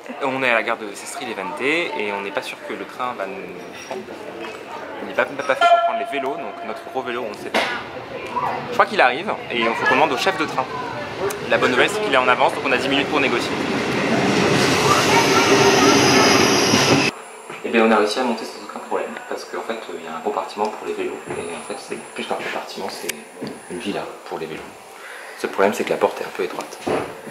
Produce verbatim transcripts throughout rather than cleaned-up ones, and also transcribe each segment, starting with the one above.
On est à la gare de Sestri-Levante et on n'est pas sûr que le train va nous prendre. Il n'est pas, pas fait pour prendre les vélos, donc notre gros vélo, on ne sait pas. Je crois qu'il arrive et il faut qu'on demande au chef de train. La bonne nouvelle, c'est qu'il est en avance, donc on a dix minutes pour négocier. Et bien on a réussi à monter sans aucun problème, parce qu'en fait il y a un compartiment pour les vélos, et en fait c'est plus qu'un compartiment, c'est une villa pour les vélos. Ce problème, c'est que la porte est un peu étroite.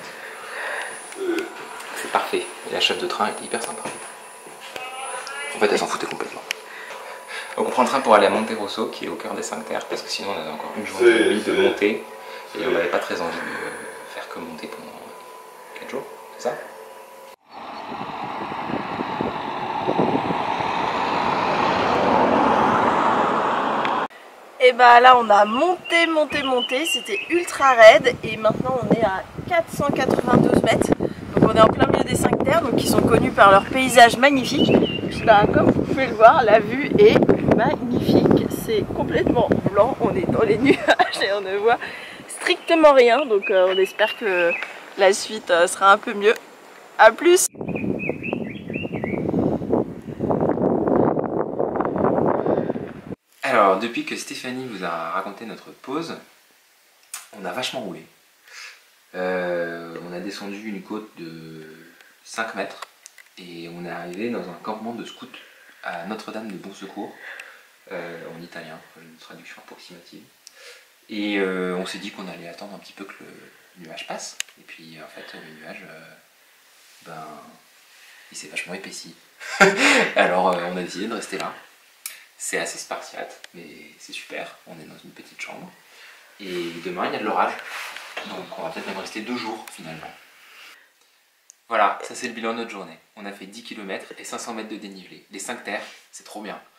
C'est parfait, et la chef de train est hyper sympa. En fait elle s'en foutait complètement. Donc on prend le train pour aller à Monterosso, qui est au cœur des cinq terres, parce que sinon on avait encore une journée et demie de monter, et on n'avait pas très envie de faire que monter pendant quatre jours, c'est ça? Et bah là on a monté, monté, monté, c'était ultra raide et maintenant on est à quatre cent quatre-vingt-douze mètres. Donc on est en plein milieu des cinq terres, donc qui sont connus par leur paysage magnifique. Puis bah, comme vous pouvez le voir, la vue est magnifique, c'est complètement blanc, on est dans les nuages et on ne voit strictement rien. Donc euh, on espère que la suite euh, sera un peu mieux. A plus! Alors, depuis que Stéphanie vous a raconté notre pause, on a vachement roulé. Euh, on a descendu une côte de cinq mètres et on est arrivé dans un campement de scouts à Notre-Dame de Bon Secours, euh, en italien, une traduction approximative. Et euh, on s'est dit qu'on allait attendre un petit peu que le nuage passe. Et puis en fait, le nuage, euh, ben, il s'est vachement épaissi. Alors euh, on a décidé de rester là. C'est assez spartiate, mais c'est super. On est dans une petite chambre. Et demain, il y a de l'orage. Donc on va peut-être même rester deux jours finalement. Voilà, ça c'est le bilan de notre journée. On a fait dix kilomètres et cinq cents mètres de dénivelé. Les cinq terres, c'est trop bien.